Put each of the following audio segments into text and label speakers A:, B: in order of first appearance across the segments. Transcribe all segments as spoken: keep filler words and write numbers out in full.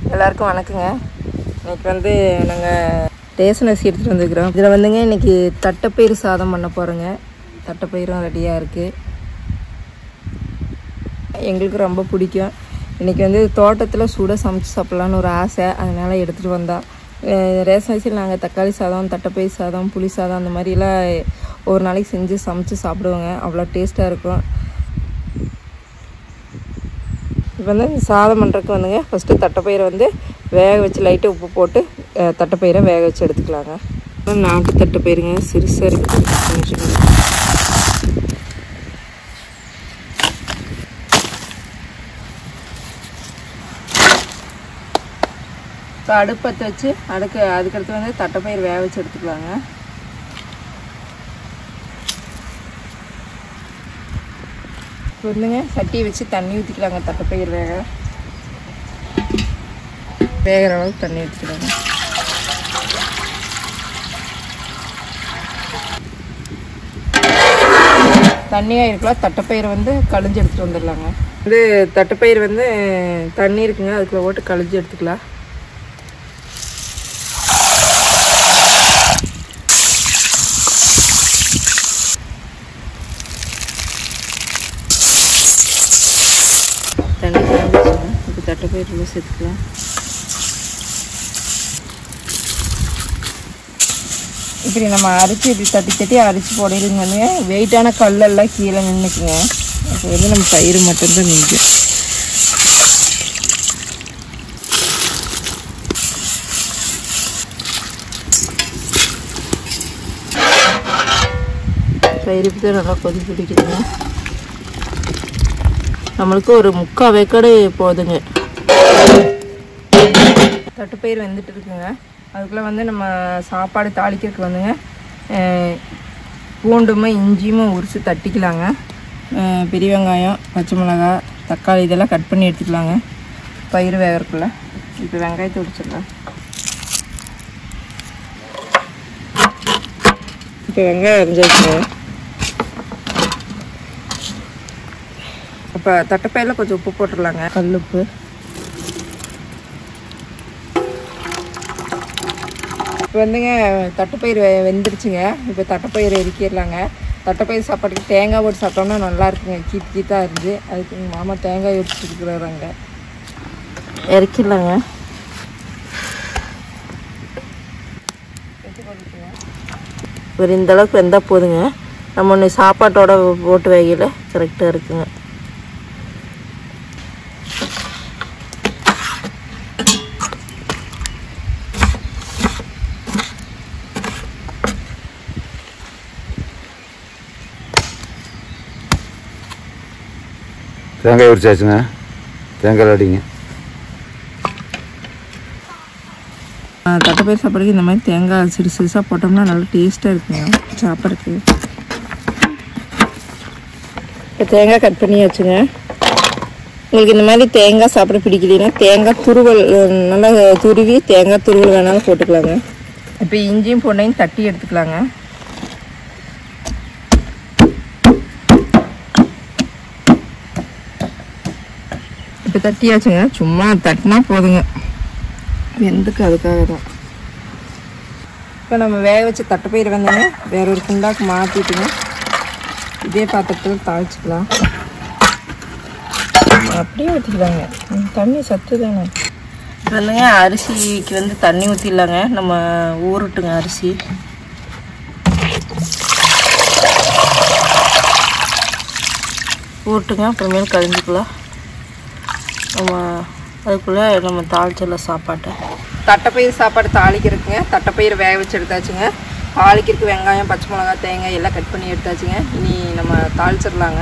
A: எல்லாருக்கும் வணக்கங்க. இன்னைக்கு வந்து நாங்கள் ரேஷன் அரிசி எடுத்துகிட்டு வந்துருக்குறோம். இதில் வந்துங்க இன்றைக்கி தட்டைப்பயிறு சாதம் பண்ண போகிறோங்க. தட்டைப்பயிரும் ரெடியாக இருக்குது. எங்களுக்கு ரொம்ப பிடிக்கும். இன்றைக்கி வந்து தோட்டத்தில் சூட சமைச்சு சாப்பிட்லான்னு ஒரு ஆசை, அதனால் எடுத்துகிட்டு வந்தோம். ரேஷன் அரிசியில் நாங்கள் தக்காளி சாதம், தட்டைப்பயிறு சாதம், புளி சாதம் அந்த மாதிரிலாம் ஒரு நாளைக்கு செஞ்சு சமைச்சு சாப்பிடுவோங்க. அவ்வளோ டேஸ்ட்டாக இருக்கும். இப்போ வந்து சாதம் பண்ணுறதுக்கு வந்துங்க ஃபஸ்ட்டு தட்டைப்பயிரை வந்து வேக வச்சு லைட்டாக உப்பு போட்டு தட்டைப்பயிரை வேக வச்சு எடுத்துக்கலாங்க. நாட்டு தட்டைப்பயிருங்க, சிறுசாக இருக்குது. இப்போ அடுப்பத்தை வச்சு அடுக்கு அதுக்கடுத்து வந்து தட்டைப்பயிர் வேக வச்சு எடுத்துக்கலாங்க. இப்போ வந்துங்க சட்டியை வச்சு தண்ணி ஊற்றிக்கலாங்க. தட்டைப்பயிர் வேக வேகிற அளவுக்கு தண்ணி ஊற்றிக்கலாங்க. தண்ணியாக இருக்கலாம். தட்டைப்பயிரை வந்து கழிஞ்சு எடுத்துகிட்டு வந்துடலாங்க. வந்து தட்டைப்பயிர் வந்து தண்ணி இருக்குங்க, அதுக்குள்ள போட்டு கழிஞ்சு எடுத்துக்கலாம். தண்ணி காமிச்சுங்க. இப்போ தட்டைப்பயிர் உள்ள சேர்த்துக்கலாம். இப்படி நம்ம அரிசி இப்படி தட்டி தட்டி அரிசி போடையிலுங்க வந்து வெயிட்டான கல்லெல்லாம் கீழே நின்றுக்குங்க. அப்போ வந்து நம்ம பயிர் மட்டும்தான் நிற்கும். பயிர் இப்படி நல்லா கொதி பிடிக்குதுங்க. நம்மளுக்கு ஒரு முக்கால் வேக்காடு போதுங்க. தட்டைப்பயிர் வெந்துட்டு இருக்குங்க. அதுக்குள்ளே வந்து நம்ம சாப்பாடு தாளிக்கிறதுக்கு வந்துங்க பூண்டுமே இஞ்சியும் உரித்து தட்டிக்கலாங்க. பெரிய வெங்காயம், பச்சை மிளகாய், தக்காளி இதெல்லாம் கட் பண்ணி எடுத்துக்கலாங்க பயிர் வேகிறதுக்குள்ள. இப்போ வெங்காயத்தை உரிச்சிடலாம். இப்போ வெங்காயம் அரிஞ்சாச்சுங்க. இப்போ தட்டைப்பயிரில் கொஞ்சம் உப்பு போட்டுடலாங்க, கல் உப்பு. இப்போ வந்துங்க தட்டைப்பயிர் வெ வெந்துருச்சுங்க. இப்போ தட்டைப்பயிர் இறக்கிடலாங்க. தட்டைப்பயிர் சாப்பாட்டுக்கு தேங்காய் போட்டு சாப்பிட்டோம்னா நல்லா இருக்குங்க. கீத்து கீத்தாக இருந்து அதுக்கு மாமா தேங்காய் உரிச்சு இருக்கிறாங்க. இறக்கிடலாங்க. ஒரு இந்த அளவுக்கு வெந்தால் போதுங்க. நம்ம ஒன்று சாப்பாட்டோட போட்டு வைக்கல கரெக்டாக இருக்குங்க.
B: தேங்காய் உரிச்சாச்சுங்க. தேங்காய் அடிங்க.
A: தட்டைப்பயிர் சாப்பாடுக்கு இந்த மாதிரி தேங்காய் சிறு சிறுசாக போட்டோம்னா நல்லா டேஸ்ட்டாக இருக்குங்க சாப்பாடுக்கு. இப்போ தேங்காய் கட் பண்ணி வச்சுங்க. உங்களுக்கு இந்த மாதிரி தேங்காய் சாப்பிட பிடிக்கலைன்னா தேங்காய் துருவல் நல்லா துருவி தேங்காய் துருவல் வேணாலும் போட்டுக்கலாங்க. இப்போ இஞ்சியும் பொண்ணையும் தட்டி எடுத்துக்கலாங்க. இப்போ தட்டியாச்சுங்க. சும்மா தட்டினா போதுங்க, வெந்துக்கு அதுக்காக தான். இப்போ நம்ம வேக வச்ச தட்டைப்பயிர் வந்துங்க வேற ஒரு குண்டாக்கு மாற்றிட்டுங்க இதே பாத்திரத்தில் தாளிச்சிக்கலாம். அப்படியே ஊற்றிக்கலாங்க. தண்ணி சத்து தானே. வந்துங்க அரிசிக்கு வந்து தண்ணி ஊற்றிடலாங்க. நம்ம ஊறட்டுங்க அரிசி. ஊறட்டுங்க. அப்புறமேல் கழிஞ்சிக்கலாம். நம்ம அதுக்குள்ளே நம்ம தாளிச்சிடலாம் சாப்பாட்டை. தட்டைப்பயிர் சாப்பாடு தாளிக்கிறதுக்குங்க தட்டைப்பயிர் வேக வச்சு எடுத்தாச்சுங்க. தாளிக்கிறதுக்கு வெங்காயம், பச்சை மிளகாய், தேங்காய் எல்லாம் கட் பண்ணி எடுத்தாச்சுங்க. இனி நம்ம தாளிச்சிடலாங்க.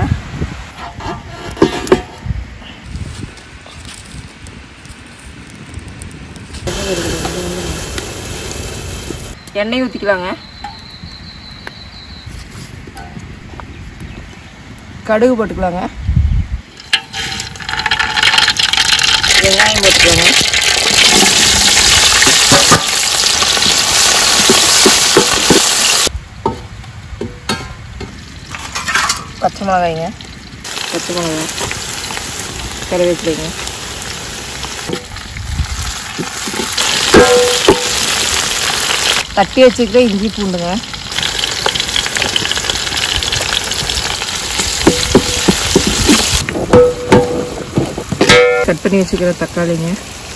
A: எண்ணெய் ஊற்றிக்கலாங்க. கடுகு போட்டுக்கலாங்க. வெங்காயம் போட்டுக்கலாங்க. பச்சை மிளகாய்ங்க, பச்சை மிளகாய், கருவேப்பிலைங்க. தட்டி வச்சுக்கிற இஞ்சி பூண்டுங்க, கட் பண்ணி வச்சுக்கிற தக்காளிங்க,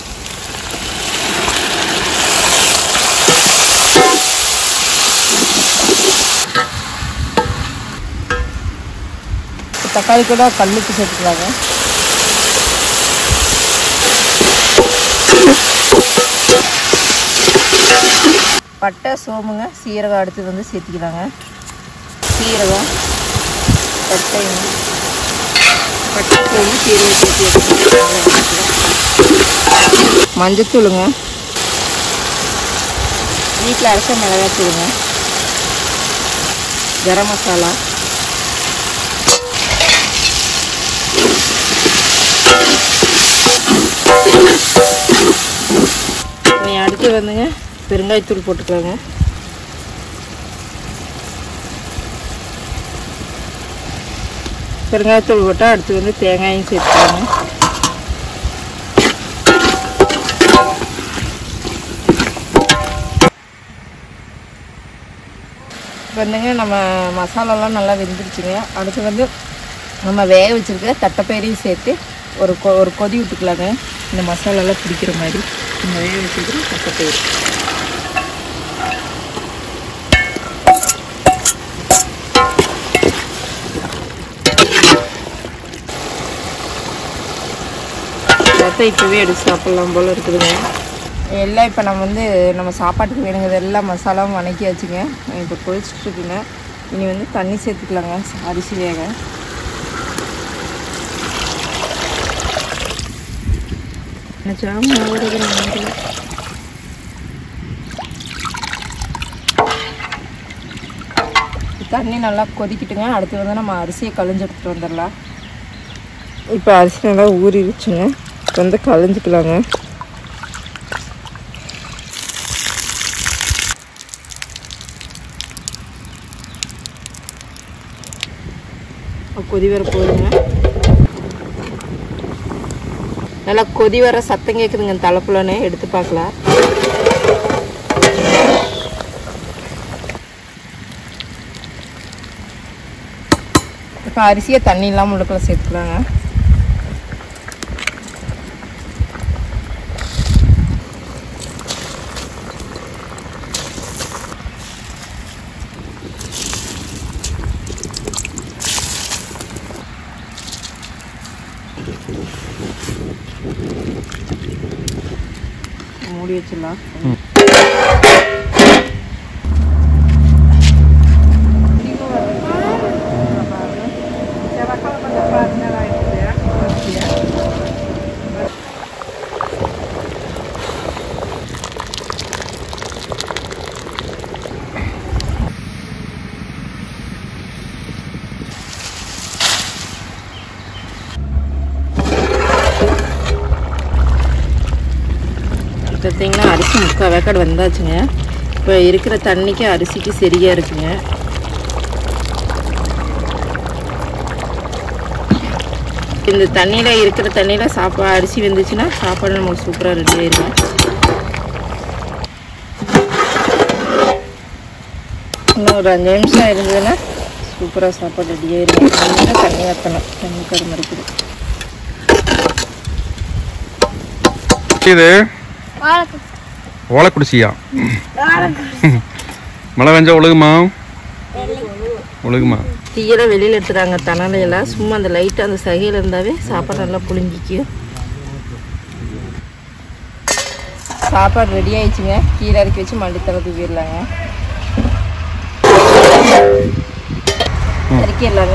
A: தக்காளி கூட கல்லுக்கு சேர்த்துக்கலாங்க. பட்டை சோம்புங்க சீரகம் அடுத்து வந்து சேர்த்துக்கலாங்க. சீரகம் பட்டை பட்டை சோம்பு சீரகம் சேர்த்து மஞ்சத்தூளுங்க, வீட்டில் அரைச்ச மிளகாத்தூளுங்க, கரம் மசாலா, அடுத்து வந்துங்க பெருங்காயத்தூள் போட்டுக்கலாங்க. பெருங்காயத்தூள் போட்டால் அடுத்து வந்து தேங்காயும் சேர்த்துக்கலாங்க. வந்துங்க நம்ம மசாலாலாம் நல்லா வெந்துருச்சுங்க. அடுத்து வந்து நம்ம வேக வச்சுருக்க தட்டைப்பயிரையும் சேர்த்து ஒரு கொ ஒரு கொதி விட்டுக்கலாங்க. இந்த மசாலாலாம் பிடிக்கிற மாதிரி இந்த வேக வச்சுருக்க தட்டைப்பயிறு பார்த்தா இப்போவே எடுத்து சாப்பிட்லாம் போல் இருக்குதுங்க. எல்லாம் இப்போ நம்ம வந்து நம்ம சாப்பாட்டுக்கு வேணுங்கிறது எல்லாம் மசாலாவும் வணக்கி வச்சுங்க. இப்போ கொதிச்சுட்ருக்குங்க. இனி வந்து தண்ணி சேர்த்துக்கலாங்க அரிசி வேக. தண்ணி நல்லா கொதிக்கிட்டுங்க. அடுத்து வந்து நம்ம அரிசியை கழிஞ்சு எடுத்துகிட்டு வந்துடலாம். இப்போ அரிசி நல்லா ஊறிடுச்சுங்க. இப்போ வந்து கழிஞ்சிக்கலாங்க. கொதி வர போதுங்க. நல்லா கொதி வர சத்தம் கேட்குதுங்க. தலைப்புலன்னு எடுத்து பார்க்கலாம். இப்போ அரிசியை தண்ணி இல்லாமல் உள்ளுக்குள்ள சேர்த்துக்கலாங்க. மூடி வச்சிடலாம். பார்த்தீங்கன்னா அரிசி முக்கால் வேக்காடு வந்தாச்சுங்க. இப்போ இருக்கிற தண்ணிக்கு அரிசிக்கு சரியாக இருக்குங்க. இந்த தண்ணியில் இருக்கிற தண்ணியில் சாப்பா அரிசி வெந்துச்சுன்னா சாப்பாடு நமக்கு சூப்பராக ரெடி ஆயிருங்க. இன்னும் ஒரு அஞ்சு நிமிஷம் இருந்ததுன்னா சூப்பராக சாப்பாடு ரெடி ஆயிருங்க. தண்ணி ஊற்றணும். தண்ணி கரு மறைக்குது.
C: இது ஓலக்குடிசியா? மழை வெஞ்சா ஒழுகுமா? ஒழுகுமா?
A: தீயெல்லாம் வெளியில் எடுத்துறாங்க. தணலையெல்லாம் சும்மா அந்த லைட்டாக அந்த சகையில் இருந்தாவே சாப்பாடு நல்லா புளிஞ்சிக்கும். சாப்பாடு ரெடி ஆயிடுச்சுங்க. கீரை இறக்கி வச்சு மல்லித்தலை தூவிடலாங்க. இறக்கிடலாங்க.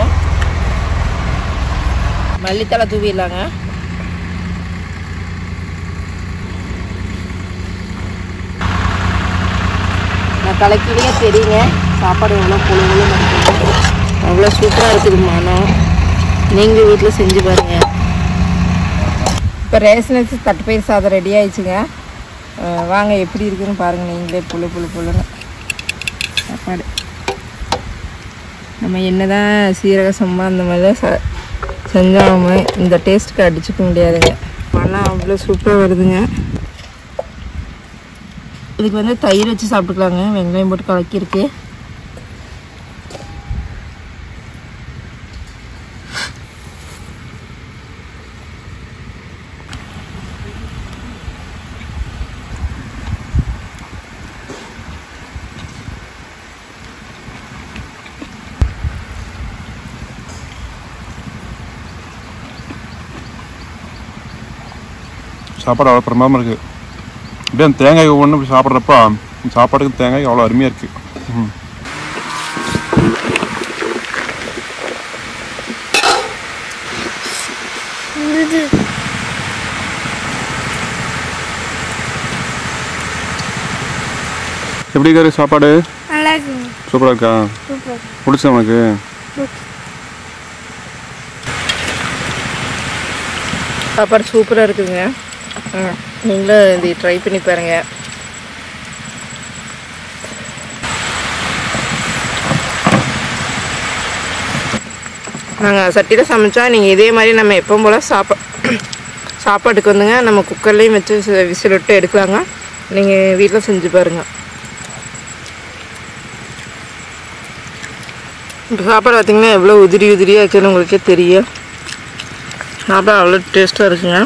A: மல்லித்தலை தூவிடலாங்க. நான் கலக்கிலேயே தெரியுங்க சாப்பாடு எவ்வளோ பொழுது அவ்வளோ சூப்பராக இருக்குது மனம். நீங்கள் வீட்டில் செஞ்சு பாருங்கள். இப்போ ரேஷன் வச்சு தட்டுப்பயிர் சாதம் ரெடி ஆயிடுச்சுங்க. வாங்க எப்படி இருக்குதுன்னு பாருங்கள். நீங்களே புழு புழு புழுன்னு சாப்பாடு. நம்ம என்ன தான் சீரக சம்பா அந்த மாதிரி தான் ச செஞ்சாமல் இந்த டேஸ்ட்டுக்கு அடிச்சுக்க முடியாதுங்க. மனம் அவ்வளோ சூப்பராக வருதுங்க. இதுக்கு வந்து தயிர் வச்சு சாப்பிட்டுக்கலாங்க. வெங்காயம் போட்டு கலக்கியிருக்கு.
C: சாப்பாடு அவ்வளோ பிரமாதமாக இருக்குது. அப்படியே அந்த தேங்காய் ஒவ்வொன்று இப்படி சாப்பிட்றப்ப சாப்பாட்டுக்கு தேங்காய் அவ்வளோ அருமையாக இருக்குது. ம் எப்படி இருக்காரு சாப்பாடு? சூப்பராக இருக்கா? பிடிச்சா உனக்கு?
A: சாப்பாடு சூப்பராக இருக்குதுங்க. நீங்களும் இது ட்ரை பண்ணி பாருங்க. நாங்கள் சட்டியில் சமைச்சா நீங்கள் இதே மாதிரி நம்ம எப்போ போல் சாப்பா சாப்பாட்டுக்கு வந்துங்க நம்ம குக்கர்லேயும் வச்சு விசில் விட்டு எடுக்கலாங்க. நீங்கள் வீட்டில் செஞ்சு பாருங்கள். இப்போ சாப்பாடு பார்த்திங்கன்னா எவ்வளோ உதிரி உதிரியாக இருக்குதுன்னு உங்களுக்கே தெரியும். சாப்பாடு அவ்வளோ டேஸ்ட்டாக இருக்குங்க.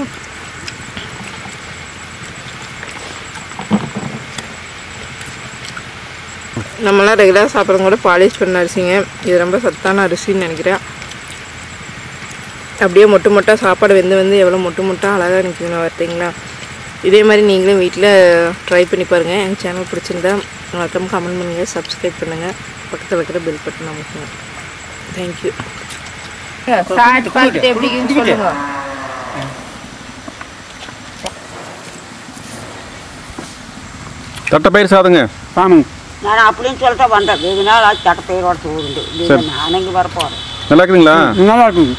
A: நம்மளாம் ரெகுலராக சாப்பிட்றவங்க கூட பாலிஷ் பண்ண அரிசிங்க. இது ரொம்ப சத்தான அரிசின்னு நினைக்கிறேன். அப்படியே மொட்டு மொட்டாக சாப்பாடு வெந்து வந்து எவ்வளோ மொட்டு மொட்டாக அழகாக நிற்குதுன்னு பார்த்தீங்களா? இதே மாதிரி நீங்களும் வீட்டில் ட்ரை பண்ணி பாருங்கள். எங்கள் சேனல் பிடிச்சிருந்தா மறக்காம கமெண்ட் பண்ணுங்கள், சப்ஸ்கிரைப் பண்ணுங்கள், பக்கத்தில் இருக்கிற பெல் பட்டன் அமைக்குங்க. தேங்க்யூ. சாப்பிட்டு பார்த்துட்டு எப்படின்னு சொல்லுங்க.
C: தட்டைப்பயிர் சாதங்க
D: சாமிங்க. நான் அப்படின்னு சொல்லிட்டு வந்தேன். வெகு நாள் ஆச்சு தட்டைப்பயிரோட சோறுண்டு. நான் இங்கே வரப்போகிறேன்.
C: நல்லா இருக்குதுங்களா?
D: நல்லா இருக்குங்க.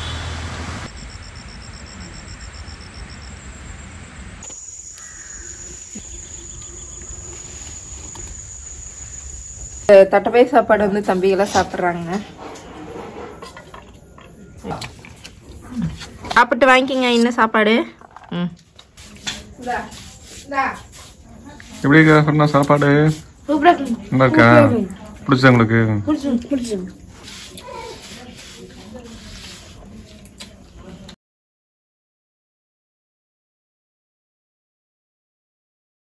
A: தட்டைப்பயிர் சாப்பாடு வந்து தம்பிகளாம் சாப்பிட்றாங்க. சாப்பிட்டு வாங்கிக்கிங்க இன்னும் சாப்பாடு. ம்
C: எப்படி இருக்கா சொன்னா சாப்பாடு? நல்லா இருக்கா? பிடிச்சா உங்களுக்கு?